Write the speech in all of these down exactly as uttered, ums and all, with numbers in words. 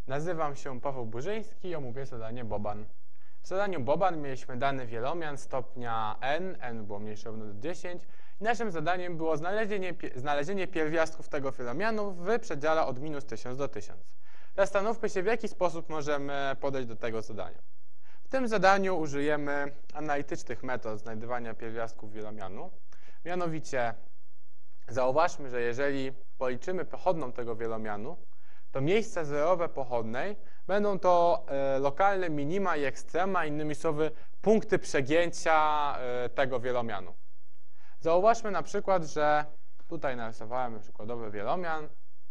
Nazywam się Paweł Burzyński i omówię zadanie Boban. W zadaniu Boban mieliśmy dany wielomian stopnia n, n było mniejsze równo do dziesięć i naszym zadaniem było znalezienie, znalezienie pierwiastków tego wielomianu w przedziale od minus tysiąc do tysiąca. Zastanówmy się, w jaki sposób możemy podejść do tego zadania. W tym zadaniu użyjemy analitycznych metod znajdywania pierwiastków wielomianu. Mianowicie zauważmy, że jeżeli policzymy pochodną tego wielomianu, to miejsca zerowe pochodnej będą to e, lokalne minima i ekstrema, innymi słowy punkty przegięcia e, tego wielomianu. Zauważmy na przykład, że tutaj narysowałem przykładowy wielomian,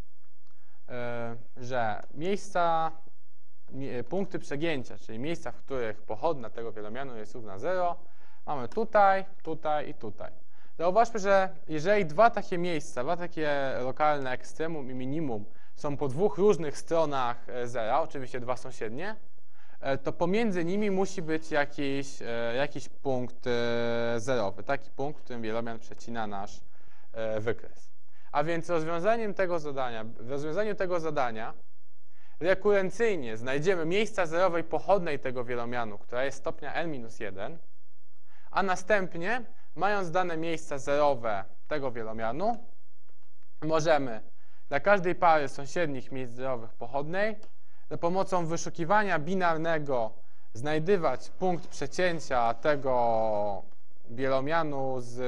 e, że miejsca, mi, punkty przegięcia, czyli miejsca, w których pochodna tego wielomianu jest równa zero, mamy tutaj, tutaj i tutaj. Zauważmy, że jeżeli dwa takie miejsca, dwa takie lokalne ekstremum i minimum są po dwóch różnych stronach zera, oczywiście dwa sąsiednie, to pomiędzy nimi musi być jakiś, jakiś punkt zerowy, taki punkt, w którym wielomian przecina nasz wykres. A więc rozwiązaniem tego zadania, w rozwiązaniu tego zadania rekurencyjnie znajdziemy miejsca zerowej pochodnej tego wielomianu, która jest stopnia n minus jeden, a następnie, mając dane miejsca zerowe tego wielomianu, możemy dla każdej pary sąsiednich miejsc zerowych pochodnej za pomocą wyszukiwania binarnego znajdywać punkt przecięcia tego wielomianu z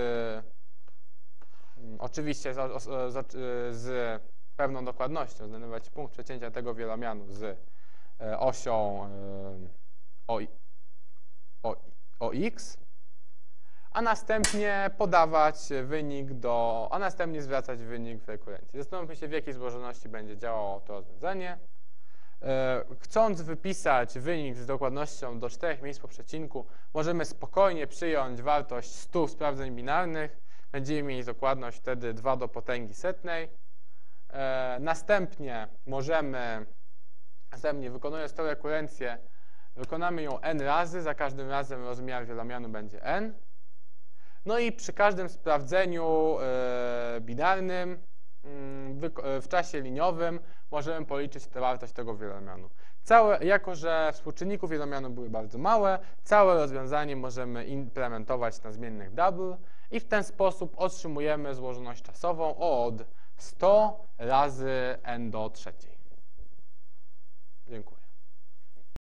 oczywiście z, z, z pewną dokładnością, znajdywać punkt przecięcia tego wielomianu z osią o, o, o x, a następnie podawać wynik do, a następnie zwracać wynik w rekurencji. Zastanówmy się, w jakiej złożoności będzie działało to rozwiązanie. Chcąc wypisać wynik z dokładnością do czterech miejsc po przecinku, możemy spokojnie przyjąć wartość stu sprawdzeń binarnych. Będziemy mieli dokładność wtedy dwa do potęgi setnej. Następnie możemy, następnie wykonując tę rekurencję, wykonamy ją n razy, za każdym razem rozmiar wielomianu będzie n. No i przy każdym sprawdzeniu yy, binarnym yy, w czasie liniowym możemy policzyć tę wartość tego wielomianu. Całe, jako że współczynników wielomianu były bardzo małe, całe rozwiązanie możemy implementować na zmiennych double i w ten sposób otrzymujemy złożoność czasową od sto razy n do trzeciej. Dziękuję.